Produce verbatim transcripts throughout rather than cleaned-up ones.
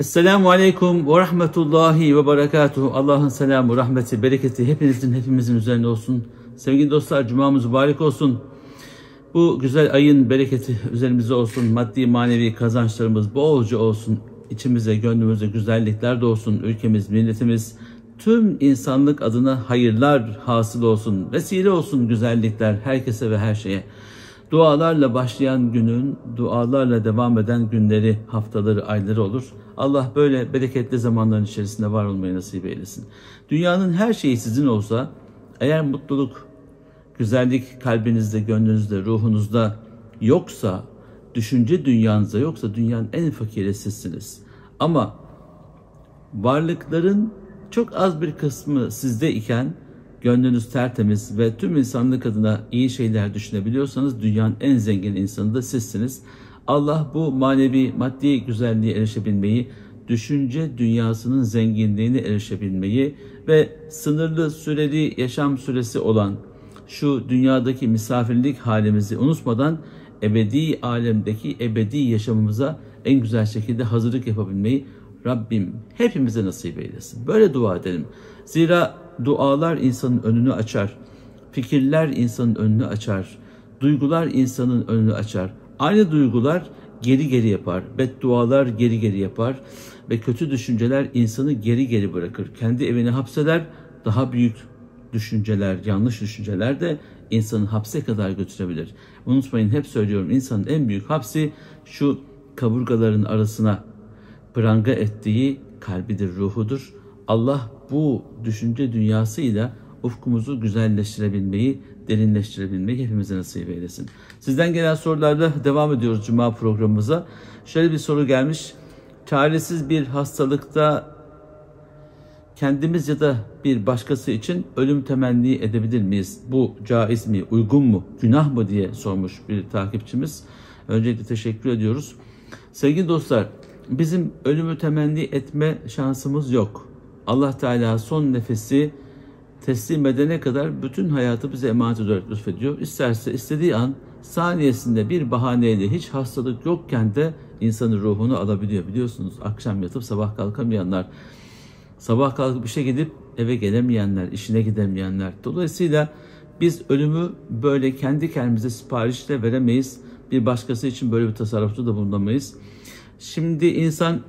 Esselamu Aleyküm ve Rahmetullahi ve Berekatuhu. Allah'ın selamı, rahmeti, bereketi hepinizin, hepimizin üzerine olsun. Sevgili dostlar, cumamız mübarek olsun. Bu güzel ayın bereketi üzerimize olsun. Maddi manevi kazançlarımız bolca olsun. İçimize, gönlümüze güzellikler de olsun. Ülkemiz, milletimiz, tüm insanlık adına hayırlar hasıl olsun. Vesile olsun güzellikler herkese ve her şeye. Dualarla başlayan günün, dualarla devam eden günleri, haftaları, ayları olur. Allah böyle bereketli zamanların içerisinde var olmayı nasip eylesin. Dünyanın her şeyi sizin olsa, eğer mutluluk, güzellik kalbinizde, gönlünüzde, ruhunuzda yoksa, düşünce dünyanızda yoksa dünyanın en fakiri sizsiniz. Ama varlıkların çok az bir kısmı sizde iken, gönlünüz tertemiz ve tüm insanlık adına iyi şeyler düşünebiliyorsanız dünyanın en zengin insanı da sizsiniz. Allah bu manevi, maddi güzelliğe erişebilmeyi, düşünce dünyasının zenginliğine erişebilmeyi ve sınırlı süreli yaşam süresi olan şu dünyadaki misafirlik halimizi unutmadan ebedi alemdeki ebedi yaşamımıza en güzel şekilde hazırlık yapabilmeyi Rabbim hepimize nasip eylesin. Böyle dua edelim. Zira dualar insanın önünü açar. Fikirler insanın önünü açar. Duygular insanın önünü açar. Aynı duygular geri geri yapar. Beddualar geri geri yapar. Ve kötü düşünceler insanı geri geri bırakır. Kendi evine hapseder. Daha büyük düşünceler, yanlış düşünceler de insanı hapse kadar götürebilir. Unutmayın, hep söylüyorum, insanın en büyük hapsi şu kaburgaların arasına pranga ettiği kalbidir, ruhudur. Allah bu düşünce dünyasıyla ufkumuzu güzelleştirebilmeyi, derinleştirebilmeyi hepimize nasip eylesin. Sizden gelen sorularla devam ediyoruz Cuma programımıza. Şöyle bir soru gelmiş. Çaresiz bir hastalıkta kendimiz ya da bir başkası için ölüm temenni edebilir miyiz? Bu caiz mi, uygun mu, günah mı diye sormuş bir takipçimiz. Öncelikle teşekkür ediyoruz. Sevgili dostlar, bizim ölümü temenni etme şansımız yok. Allah Teala son nefesi teslim edene kadar bütün hayatı bize emanet ederek lütfediyor. İsterse istediği an saniyesinde bir bahaneyle hiç hastalık yokken de insanın ruhunu alabiliyor. Biliyorsunuz, akşam yatıp sabah kalkamayanlar, sabah kalkıp işe gidip eve gelemeyenler, işine gidemeyenler. Dolayısıyla biz ölümü böyle kendi kendimize siparişle veremeyiz. Bir başkası için böyle bir tasarrufta da bulunamayız. Şimdi insan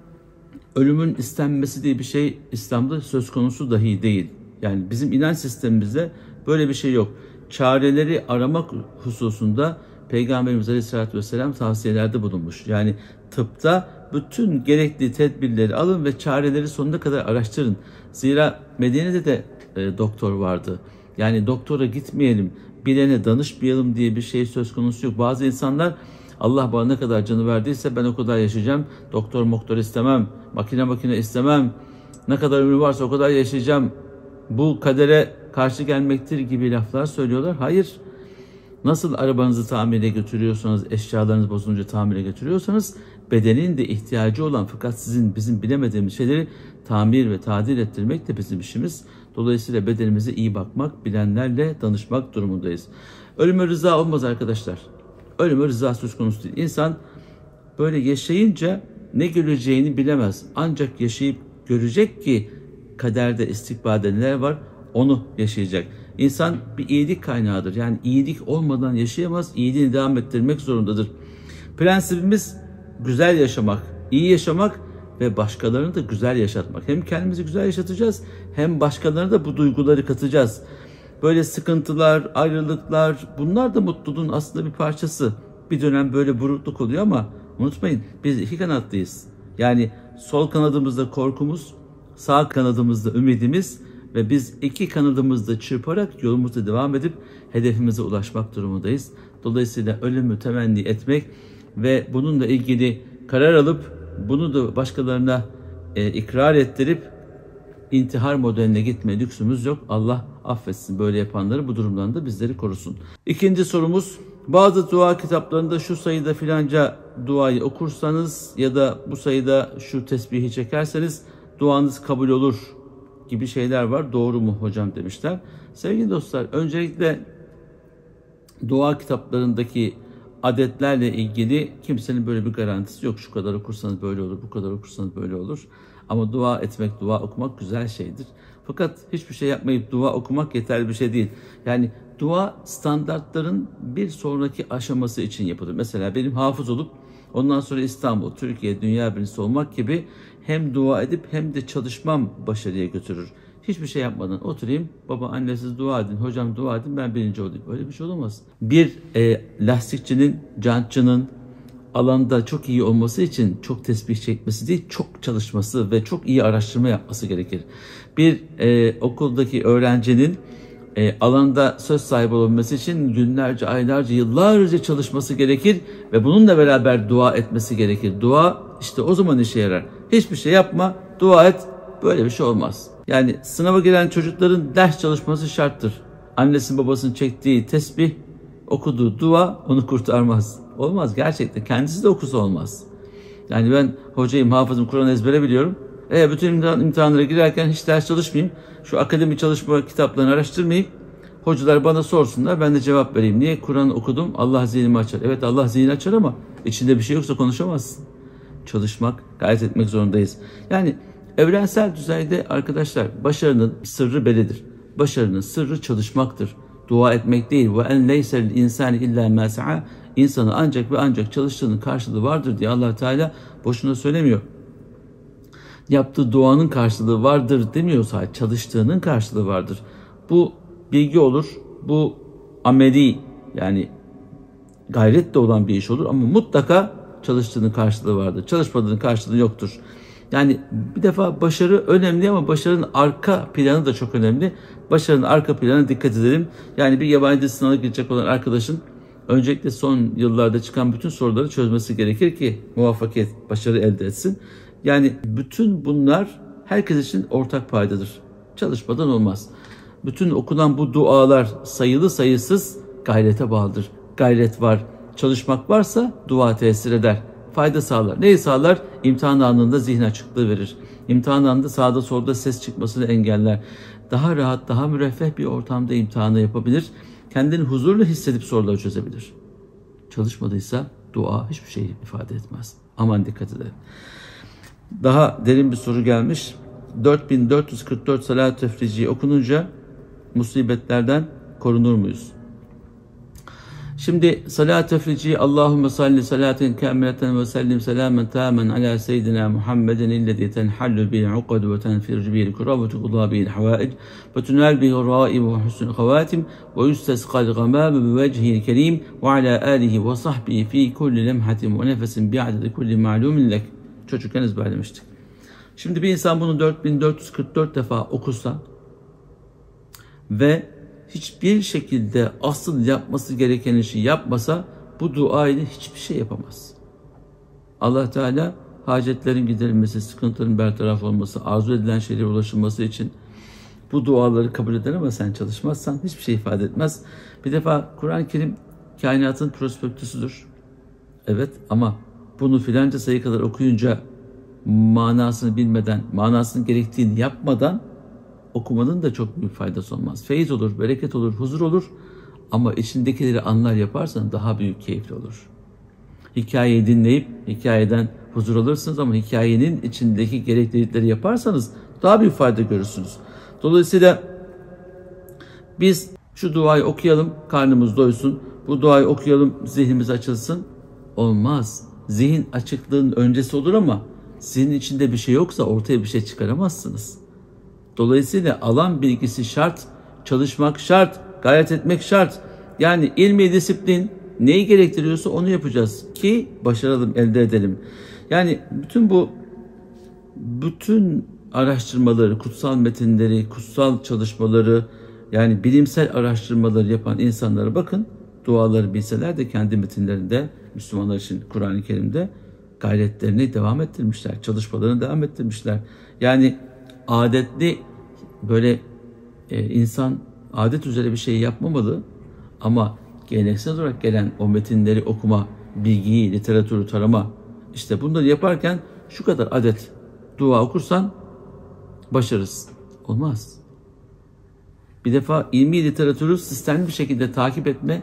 ölümün istenmesi diye bir şey İslam'da söz konusu dahi değil. Yani bizim inanç sistemimizde böyle bir şey yok. Çareleri aramak hususunda Peygamberimiz Aleyhisselatü Vesselam tavsiyelerde bulunmuş. Yani tıpta bütün gerekli tedbirleri alın ve çareleri sonuna kadar araştırın. Zira Medine'de de e, doktor vardı. Yani doktora gitmeyelim, bilene danışmayalım diye bir şey söz konusu yok. Bazı insanlar, Allah bana ne kadar canı verdiyse ben o kadar yaşayacağım. Doktor moktor istemem, makine makine istemem. Ne kadar ömrü varsa o kadar yaşayacağım. Bu kadere karşı gelmektir gibi laflar söylüyorlar. Hayır. Nasıl arabanızı tamire götürüyorsanız, eşyalarınız bozulunca tamire götürüyorsanız, bedenin de ihtiyacı olan fakat sizin bizim bilemediğimiz şeyleri tamir ve tadil ettirmek de bizim işimiz. Dolayısıyla bedenimize iyi bakmak, bilenlerle danışmak durumundayız. Ölüme rıza olmaz arkadaşlar. Ölüme rıza söz konusu değil. İnsan böyle yaşayınca ne göreceğini bilemez. Ancak yaşayıp görecek ki kaderde, istikbalde neler var, onu yaşayacak. İnsan bir iyilik kaynağıdır. Yani iyilik olmadan yaşayamaz, iyiliğini devam ettirmek zorundadır. Prensibimiz güzel yaşamak, iyi yaşamak ve başkalarını da güzel yaşatmak. Hem kendimizi güzel yaşatacağız, hem başkalarına da bu duyguları katacağız. Böyle sıkıntılar, ayrılıklar, bunlar da mutluluğun aslında bir parçası. Bir dönem böyle burukluk oluyor ama unutmayın, biz iki kanatlıyız. Yani sol kanadımızda korkumuz, sağ kanadımızda ümidimiz ve biz iki kanadımızda çırparak yolumuza devam edip hedefimize ulaşmak durumundayız. Dolayısıyla ölümü temenni etmek ve bununla ilgili karar alıp bunu da başkalarına e, ikrar ettirip intihar modeline gitme lüksümüz yok. Allah affetsin böyle yapanları, bu durumdan da bizleri korusun. İkinci sorumuz, bazı dua kitaplarında şu sayıda filanca duayı okursanız ya da bu sayıda şu tesbihi çekerseniz duanız kabul olur gibi şeyler var. Doğru mu hocam demişler. Sevgili dostlar, öncelikle dua kitaplarındaki adetlerle ilgili kimsenin böyle bir garantisi yok. Şu kadar okursanız böyle olur, bu kadar okursanız böyle olur. Ama dua etmek, dua okumak güzel şeydir. Fakat hiçbir şey yapmayıp dua okumak yeterli bir şey değil. Yani dua standartların bir sonraki aşaması için yapılır. Mesela benim hafız olup ondan sonra İstanbul, Türkiye, dünya birincisi olmak gibi hem dua edip hem de çalışmam başarıya götürür. Hiçbir şey yapmadan oturayım, baba anne siz dua edin, hocam dua edin ben birinci olayım. Öyle bir şey olamaz. Bir e, lastikçinin, jantçının alanda çok iyi olması için çok tesbih çekmesi değil, çok çalışması ve çok iyi araştırma yapması gerekir. Bir e, okuldaki öğrencinin e, alanda söz sahibi olabilmesi için günlerce, aylarca, yıllarca çalışması gerekir ve bununla beraber dua etmesi gerekir. Dua işte o zaman işe yarar. Hiçbir şey yapma, dua et, böyle bir şey olmaz. Yani sınava giren çocukların ders çalışması şarttır. Annesinin babasının çektiği tesbih, okuduğu dua onu kurtarmaz. Olmaz gerçekten. Kendisi de okusa olmaz. Yani ben hocayım, hafızım, Kur'an ezbere biliyorum. E, bütün imtihan, imtihanlara girerken hiç ders çalışmayayım. Şu akademi çalışma kitaplarını araştırmayayım. Hocalar bana sorsunlar, ben de cevap vereyim. Niye? Kur'an okudum, Allah zihnimi açar. Evet Allah zihni açar ama içinde bir şey yoksa konuşamazsın. Çalışmak, gayret etmek zorundayız. Yani evrensel düzeyde arkadaşlar başarının sırrı bellidir. Başarının sırrı çalışmaktır. Dua etmek değil. Ve en leysel insani illa ma sa'a. İnsanı ancak ve ancak çalıştığının karşılığı vardır diye Allah Teala boşuna söylemiyor. Yaptığı duanın karşılığı vardır demiyor sadece. Çalıştığının karşılığı vardır. Bu bilgi olur. Bu ameli yani gayret de olan bir iş olur ama mutlaka çalıştığının karşılığı vardır. Çalışmadığının karşılığı yoktur. Yani bir defa başarı önemli ama başarının arka planı da çok önemli. Başarının arka planına dikkat edelim. Yani bir yabancı dil sınavına girecek olan arkadaşın öncelikle son yıllarda çıkan bütün soruları çözmesi gerekir ki muvaffakiyet, başarı elde etsin. Yani bütün bunlar herkes için ortak paydadır. Çalışmadan olmaz. Bütün okunan bu dualar sayılı sayısız gayrete bağlıdır. Gayret var, çalışmak varsa dua tesir eder. Fayda sağlar. Neyi sağlar? İmtihan anında zihin açıklığı verir. İmtihan anında sağda solda ses çıkmasını engeller. Daha rahat, daha müreffeh bir ortamda imtihanı yapabilir. Kendini huzurlu hissedip soruları çözebilir. Çalışmadıysa dua hiçbir şey ifade etmez. Aman dikkat edelim. Daha derin bir soru gelmiş. dört bin dört yüz kırk dört salat-ı tefriciye okununca musibetlerden korunur muyuz? Şimdi salat-ı tefriciye Allahümme salli salaten kamileten ve sellim selamen tâmen ala seyyidina Muhammeden illezî tenhallu bil ukadu ve tenfircu bil kura ve tuqda bil havâic ve tunal bil râib ve husnul havâtim ve yustesqal gamâme bi vechihil kerim ve ala âlihi ve sahbihi fi kulli lemhatin ve nefesin bi'adedi kulli ma'lumin lek. Çocukken ezberlemiştik. Şimdi bir insan bunu dört bin dört yüz kırk dört defa okusa ve hiçbir şekilde asıl yapması gereken işi yapmasa bu dua ile hiçbir şey yapamaz. Allah Teala hacetlerin giderilmesi, sıkıntıların bertaraf olması, arzu edilen şeylere ulaşılması için bu duaları kabul eder ama sen çalışmazsan hiçbir şey ifade etmez. Bir defa Kur'an-ı Kerim kainatın prospektüsüdür. Evet ama bunu filanca sayı kadar okuyunca manasını bilmeden, manasının gerektiğini yapmadan okumanın da çok büyük faydası olmaz. Feyiz olur, bereket olur, huzur olur ama içindekileri anlar yaparsan daha büyük keyifli olur. Hikayeyi dinleyip hikayeden huzur alırsınız ama hikayenin içindeki gereklilikleri yaparsanız daha büyük fayda görürsünüz. Dolayısıyla biz şu duayı okuyalım, karnımız doysun, bu duayı okuyalım, zihnimiz açılsın. Olmaz. Zihin açıklığın öncesi olur ama zihnin içinde bir şey yoksa ortaya bir şey çıkaramazsınız. Dolayısıyla alan bilgisi şart, çalışmak şart, gayret etmek şart. Yani ilmi disiplin neyi gerektiriyorsa onu yapacağız ki başaralım, elde edelim. Yani bütün bu bütün araştırmaları, kutsal metinleri, kutsal çalışmaları, yani bilimsel araştırmaları yapan insanlara bakın, duaları bilseler de kendi metinlerinde Müslümanlar için Kur'an-ı Kerim'de gayretlerini devam ettirmişler, çalışmalarını devam ettirmişler. Yani adetli böyle e, insan adet üzere bir şey yapmamalı ama geleneksel olarak gelen o metinleri okuma, bilgiyi, literatürü tarama, işte bunları yaparken şu kadar adet dua okursan başarırsın. Olmaz. Bir defa ilmi literatürü sistemli bir şekilde takip etme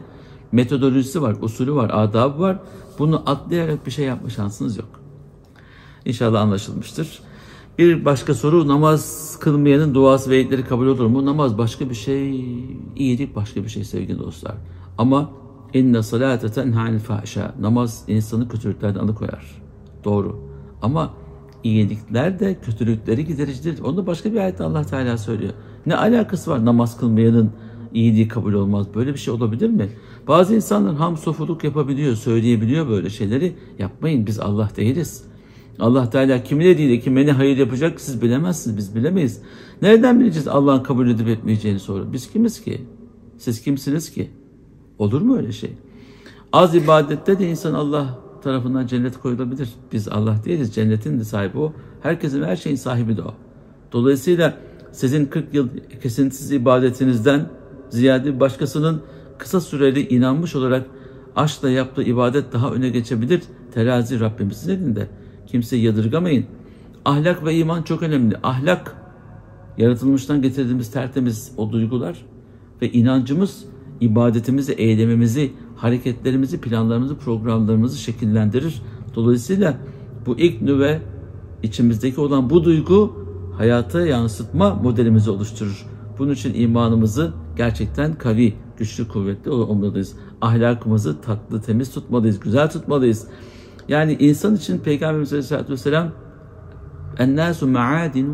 Metodolojisi var, usulü var, adabı var. Bunu atlayarak bir şey yapma şansınız yok. İnşallah anlaşılmıştır. Bir başka soru, namaz kılmayanın duası ve eyitleri kabul olur mu? Namaz başka bir şey, iyilik başka bir şey sevgili dostlar. Ama inne salate tenha anil fahşa. Namaz insanı kötülüklerden alıkoyar. Doğru. Ama iyilikler de kötülükleri gidericidir. Onu da başka bir ayette Allah Teala söylüyor. Ne alakası var namaz kılmayanın iyiliği kabul olmaz? Böyle bir şey olabilir mi? Bazı insanlar ham sofuluk yapabiliyor, söyleyebiliyor böyle şeyleri. Yapmayın, biz Allah değiliz. Allah Teala kimine değil de kime ne hayır yapacak siz bilemezsiniz, biz bilemeyiz. Nereden bileceğiz Allah'ın kabul edip etmeyeceğini sonra? Biz kimiz ki? Siz kimsiniz ki? Olur mu öyle şey? Az ibadette de insan Allah tarafından cennet koyulabilir. Biz Allah değiliz, cennetin de sahibi o. Herkesin, her şeyin sahibi de o. Dolayısıyla sizin kırk yıl kesintisiz ibadetinizden ziyade başkasının kısa süreli inanmış olarak aşkla yaptığı ibadet daha öne geçebilir. Terazi Rabbimizin elinde. Kimseyi yadırgamayın. Ahlak ve iman çok önemli. Ahlak, yaratılmıştan getirdiğimiz tertemiz o duygular ve inancımız ibadetimizi, eylemimizi, hareketlerimizi, planlarımızı, programlarımızı şekillendirir. Dolayısıyla bu ilk nüve, içimizdeki olan bu duygu hayata yansıtma modelimizi oluşturur. Bunun için imanımızı gerçekten kavi, güçlü, kuvvetli olmalıyız. Ahlakımızı tatlı, temiz tutmalıyız, güzel tutmalıyız. Yani insan için Peygamberimiz Aleyhisselatü Vesselam ennâsu me'âdinu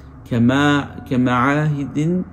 kema'ahidin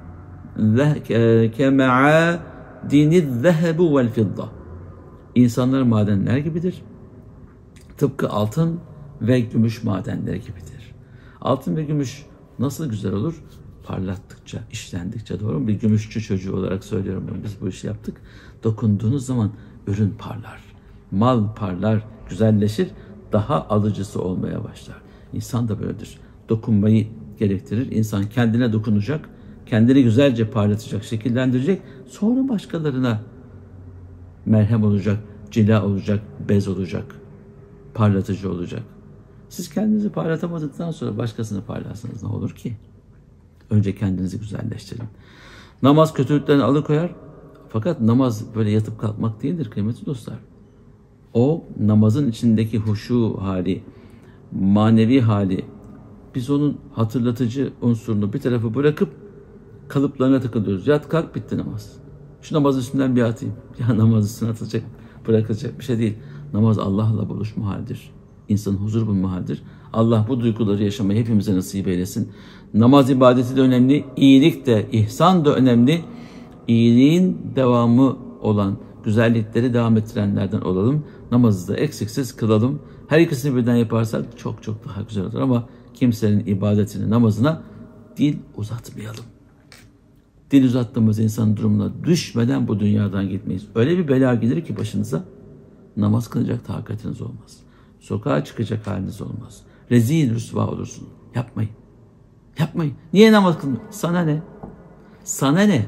kema'adiniz zehebu vel fidda. İnsanlar madenler gibidir. Tıpkı altın ve gümüş madenleri gibidir. Altın ve gümüş nasıl güzel olur? Parlattıkça, işlendikçe, doğru mu? Bir gümüşçü çocuğu olarak söylüyorum ben. Biz bu işi yaptık. Dokunduğunuz zaman ürün parlar. Mal parlar, güzelleşir, daha alıcısı olmaya başlar. İnsan da böyledir. Dokunmayı gerektirir. İnsan kendine dokunacak, kendini güzelce parlatacak, şekillendirecek. Sonra başkalarına merhem olacak, cila olacak, bez olacak, parlatıcı olacak. Siz kendinizi parlatamadıktan sonra başkasını parlarsanız ne olur ki? Önce kendinizi güzelleştirin. Namaz kötülüklerini alıkoyar. Fakat namaz böyle yatıp kalkmak değildir kıymetli dostlar. O namazın içindeki huşu hali, manevi hali, biz onun hatırlatıcı unsurunu bir tarafa bırakıp kalıplarına takılıyoruz. Yat kalk bitti namaz. Şu namaz üstünden bir atayım. Ya namaz üstüne atılacak, bırakılacak bir şey değil. Namaz Allah'la buluşma halidir. İnsanın huzur bulma halidir. Allah bu duyguları yaşamayı hepimize nasip eylesin. Namaz ibadeti de önemli, iyilik de, ihsan da önemli. İyiliğin devamı olan, güzellikleri devam ettirenlerden olalım. Namazı da eksiksiz kılalım. Her ikisini birden yaparsak çok çok daha güzel olur ama kimsenin ibadetine, namazına dil uzatmayalım. Dil uzattığımız insanın durumuna düşmeden bu dünyadan gitmeyiz. Öyle bir bela gelir ki başınıza, namaz kılacak takatiniz olmaz. Sokağa çıkacak haliniz olmaz. Rezil rüsva olursun. Yapmayın. Yapmayın. Niye namaz kılmıyor? Sana ne? Sana ne?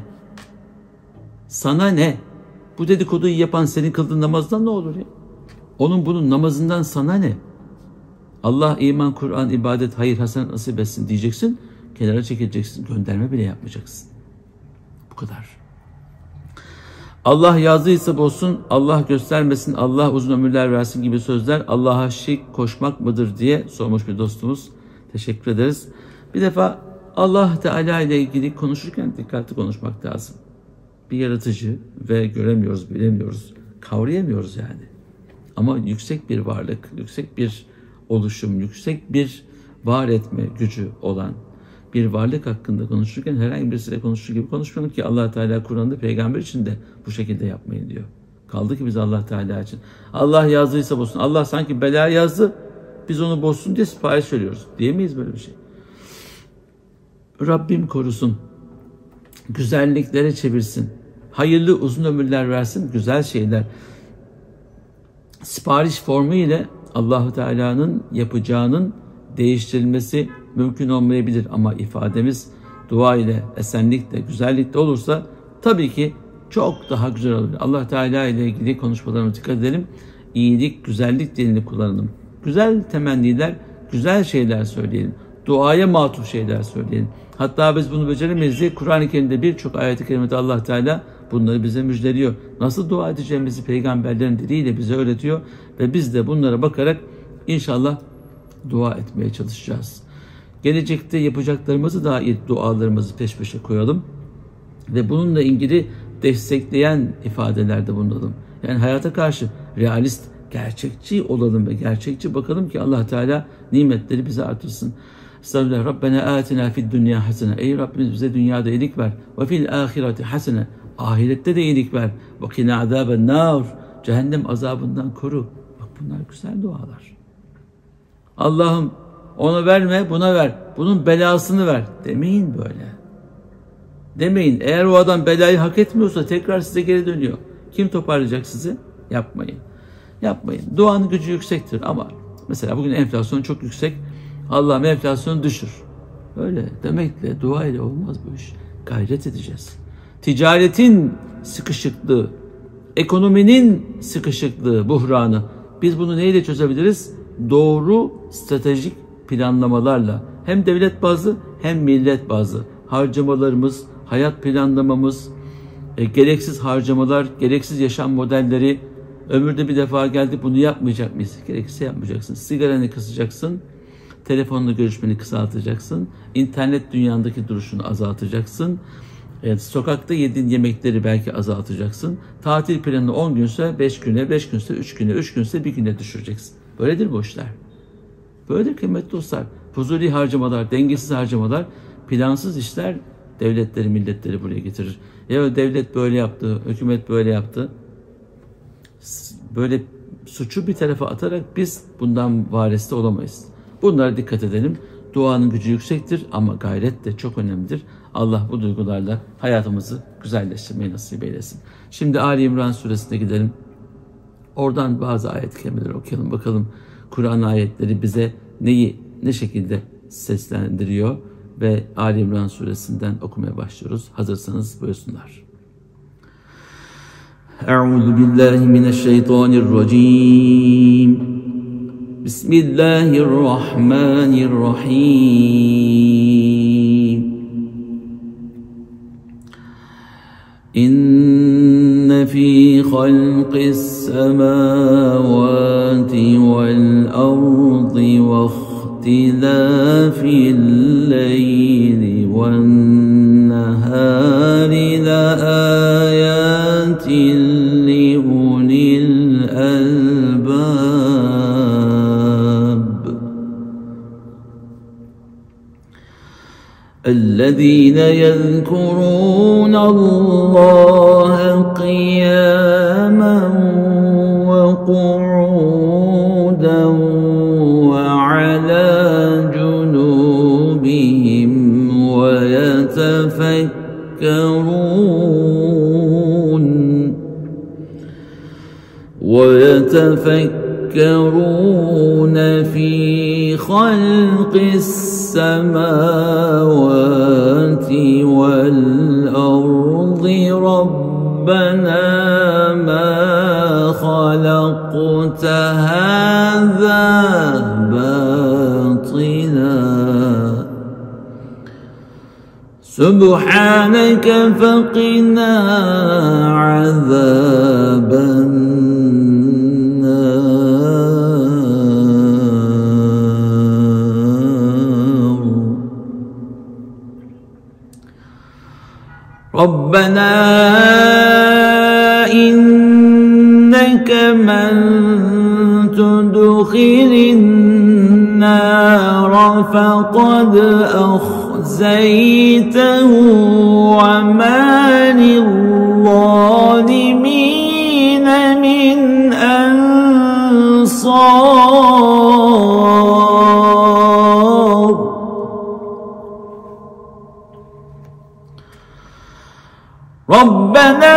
Sana ne? Bu dedikoduyu yapan senin kıldığın namazdan ne olur ya? Onun bunun namazından sana ne? Allah iman, Kur'an, ibadet, hayır, hasenet nasip etsin diyeceksin. Kenara çekileceksin. Gönderme bile yapmayacaksın. Bu kadar. Allah yazdıysa bozsun, Allah göstermesin, Allah uzun ömürler versin gibi sözler Allah'a şirk koşmak mıdır diye sormuş bir dostumuz. Teşekkür ederiz. Bir defa Allah Teala ile ilgili konuşurken dikkatli konuşmak lazım. Bir yaratıcı ve göremiyoruz, bilemiyoruz, kavrayamıyoruz yani. Ama yüksek bir varlık, yüksek bir oluşum, yüksek bir var etme gücü olan bir varlık hakkında konuşurken herhangi birisiyle konuştuğu gibi konuşmayalım ki Allah Teala Kur'an'da peygamber için de bu şekilde yapmayın diyor. Kaldı ki biz Allah Teala için. Allah yazdıysa bozsun. Allah sanki bela yazdı, biz onu bozsun diye sipariş veriyoruz. Diyemeyiz böyle bir şey. Rabbim korusun. Güzelliklere çevirsin. Hayırlı uzun ömürler versin. Güzel şeyler. Sipariş formu ile Allah-u Teala'nın yapacağının değiştirilmesi mümkün olmayabilir ama ifademiz dua ile, esenlikle, güzellikle olursa tabii ki çok daha güzel olur. Allah Teala ile ilgili konuşmalarımıza dikkat edelim. İyilik, güzellik dilini kullanalım. Güzel temenniler, güzel şeyler söyleyelim. Duaya matuf şeyler söyleyelim. Hatta biz bunu beceremeyiz diye Kur'an-ı Kerim'de birçok ayet-i kerimede Allah Teala bunları bize müjdeliyor. Nasıl dua edeceğimizi peygamberlerin diliyle bize öğretiyor ve biz de bunlara bakarak inşallah dua etmeye çalışacağız. Gelecekte yapacaklarımızı dair dualarımızı peş peşe koyalım ve bununla ilgili destekleyen ifadelerde bulunalım. Yani hayata karşı realist, gerçekçi olalım ve gerçekçi bakalım ki Allah Teala nimetleri bize artırsın. Estağfirullah. Rabbena atina fid dünya hasene. Ey Rabbimiz bize dünyada iyilik ver. Ve fil ahireti hasene. Ahirette de iyilik ver. Ve kina azaben nar. Cehennem azabından koru. Bak bunlar güzel dualar. Allah'ım ona verme, buna ver. Bunun belasını ver. Demeyin böyle. Demeyin. Eğer o adam belayı hak etmiyorsa tekrar size geri dönüyor. Kim toparlayacak sizi? Yapmayın. Yapmayın. Duanın gücü yüksektir ama mesela bugün enflasyon çok yüksek. Allah'ım enflasyonu düşür. Öyle demekle, dua ile olmaz bu iş. Gayret edeceğiz. Ticaretin sıkışıklığı, ekonominin sıkışıklığı, buhranı. Biz bunu neyle çözebiliriz? Doğru stratejik planlamalarla. Hem devlet bazlı hem millet bazlı. Harcamalarımız, hayat planlamamız, e, gereksiz harcamalar, gereksiz yaşam modelleri. Ömürde bir defa geldik, bunu yapmayacak mıyız? Gerekirse yapmayacaksın. Sigaranı kısacaksın. Telefonla görüşmeni kısaltacaksın. İnternet dünyandaki duruşunu azaltacaksın. Evet, sokakta yediğin yemekleri belki azaltacaksın. Tatil planı on günse beş güne, beş günse üç güne, üç günse bir güne düşüreceksin. Böyledir bu işler. Böyledir kıymetli dostlar. Fuzuli harcamalar, dengesiz harcamalar, plansız işler devletleri, milletleri buraya getirir. Ya devlet böyle yaptı, hükümet böyle yaptı. Böyle suçu bir tarafa atarak biz bundan variste olamayız. Bunlara dikkat edelim. Duanın gücü yüksektir ama gayret de çok önemlidir. Allah bu duygularla hayatımızı güzelleştirmeyi nasip eylesin. Şimdi Ali İmran suresine gidelim. Oradan bazı ayet-i kerimeleri okuyalım. Bakalım Kur'an ayetleri bize neyi, ne şekilde seslendiriyor ve Ali İmran suresinden okumaya başlıyoruz. Hazırsanız buyursunlar. Euzu billahi mineşşeytanirracim. Bismillahirrahmanirrahim. İnne fî halqis semâvâti vel ardı ve ihtilâfil leyli ven nehâri le âyâtin li ulil albâb. الذين يذكرون الله قياما وقعودا وعلى جنوبهم ويتفكرون ويتفكرون في خلق السماوات والأرض ربنا ما خلقت هذا باطلا سبحانك فقنا عذاب ربنا إنك من تدخل النار فقد أخزيته وما للظالمين من أنصار ربنا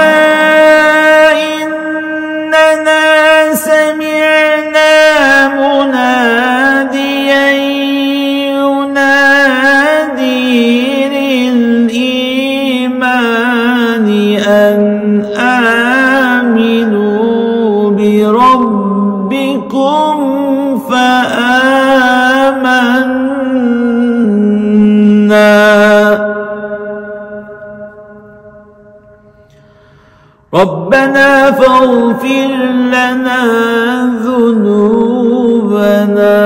إننا سمعنا مناديا ينادي للإيمان أن آمنوا بربكم فآمنا ربنا فاغفر لنا ذنوبنا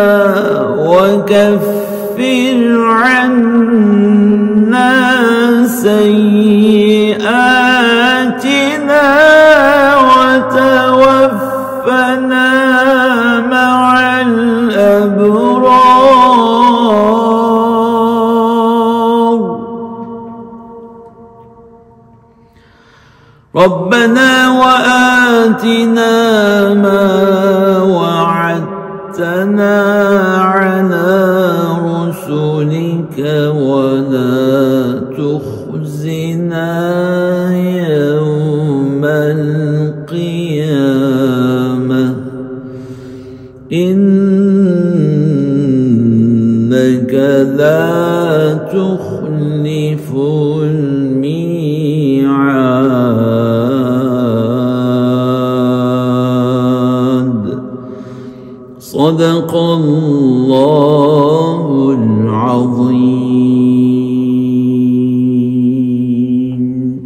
وكفر عنا سيئاتنا وتوفنا مع الأبرار ربنا وآتنا ما وعدتنا على رسلك ولا تخزنا يوم القيامة إنك لا تخلف الميعاد صدق الله العظيم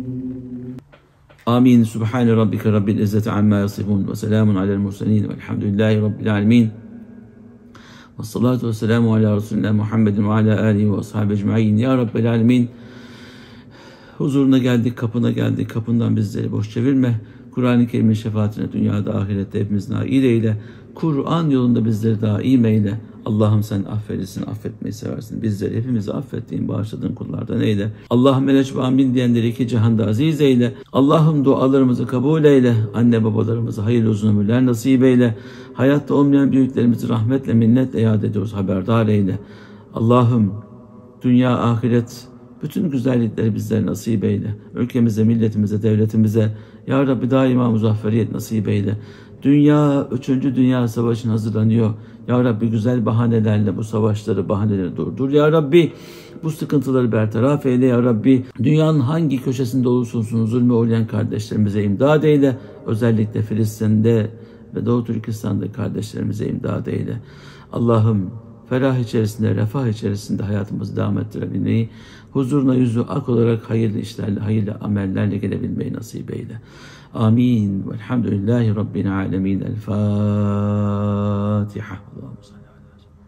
آمين سبحان ربك رب العزة عما يصفون وسلام على المرسلين والحمد لله رب العالمين والصلاة والسلام على رسولنا Muhammed ve ala alihi ve ashabi ecmaîn. Ya Rabbel alemin. Huzuruna geldik, kapına geldik. Kapından bizleri boş çevirme. Kur'an-ı Kerim'in şefaatine dünyada ahirette hepimiz nail eyle. Kur'an yolunda bizleri daim eyle. Allah'ım sen affedersin, affetmeyi seversin. Bizleri hepimizi affettiğin, bağışladığın kullardan eyle. Allah'ım meleç ve amin diyenleri iki cihanda aziz eyle. Allah'ım dualarımızı kabul eyle. Anne babalarımıza hayırlı uzun ömürler nasip eyle. Hayatta olmayan büyüklerimizi rahmetle, minnetle yad ediyoruz, haberdar eyle. Allah'ım dünya, ahiret, bütün güzellikleri bizlere nasip eyle. Ülkemize, milletimize, devletimize Ya Rabbi daima muzafferiyet nasip eyle. Dünya, üçüncü Dünya Savaşı'na hazırlanıyor. Ya Rabbi güzel bahanelerle bu savaşları, bahaneleri durdur. Ya Rabbi bu sıkıntıları bertaraf eyle. Ya Rabbi dünyanın hangi köşesinde olursa olsun zulme uğrayan kardeşlerimize imdad eyle. Özellikle Filistin'de ve Doğu Türkistan'da kardeşlerimize imdad eyle. Allah'ım ferah içerisinde, refah içerisinde hayatımızı devam ettirebilmeyi, huzuruna yüzü ak olarak hayırlı işlerle, hayırlı amellerle gelebilmeyi nasip eyle. Amin. Velhamdülillahi Rabbil alemin. El Fatiha. Allahümme salli ala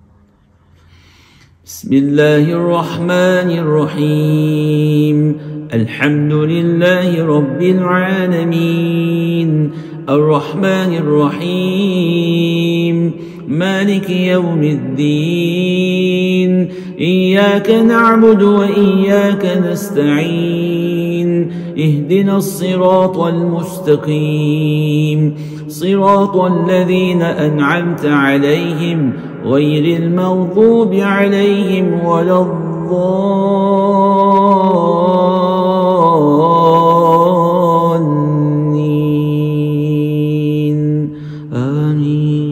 Bismillahirrahmanirrahim. Elhamdülillahi Rabbil alemin. Errahmanirrahim. مالك يوم الدين إياك نعبد وإياك نستعين اهدنا الصراط المستقيم صراط الذين أنعمت عليهم غير المغضوب عليهم ولا الضالين آمين.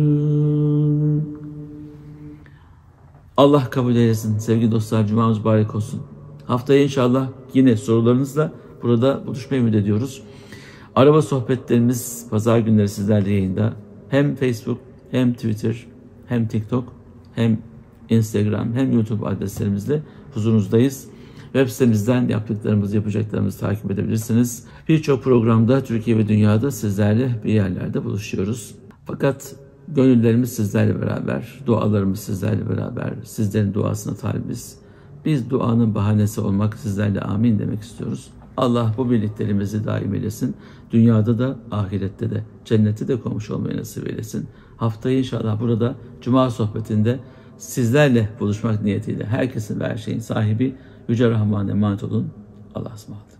Allah kabul eylesin. Sevgili dostlar, Cuma'mız mübarek olsun. Haftaya inşallah yine sorularınızla burada buluşmayı ümit ediyoruz. Araba sohbetlerimiz pazar günleri sizlerle yayında. Hem Facebook, hem Twitter, hem TikTok, hem Instagram, hem YouTube adreslerimizle huzurunuzdayız. Web sitemizden yaptıklarımızı, yapacaklarımızı takip edebilirsiniz. Birçok programda Türkiye ve dünyada sizlerle bir yerlerde buluşuyoruz. Fakat gönüllerimiz sizlerle beraber, dualarımız sizlerle beraber, sizlerin duasına talibiz. Biz duanın bahanesi olmak, sizlerle amin demek istiyoruz. Allah bu birliklerimizi daim eylesin. Dünyada da, ahirette de, cennette de komşu olmayı nasip eylesin. Haftaya inşallah burada Cuma sohbetinde sizlerle buluşmak niyetiyle herkesin ve her şeyin sahibi Yüce Rahman'a emanet olun. Allah'a ısmarladık.